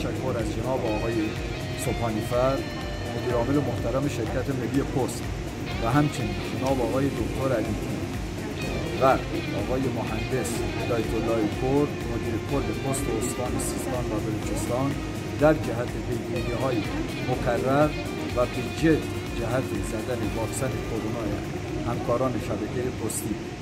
تشکر از جناب آقای صبحانیفر مدیر عامل محترم شرکت ملی پست و همچنین جناب آقای دکتر علیکی و آقای مهندس هدایت الله پور مدیر کل پست استان سیستان و بلوچستان در جهت پیگیری‌های مکرر و به جد جهت زدن واکسن کرونا همکاران شبکه پستی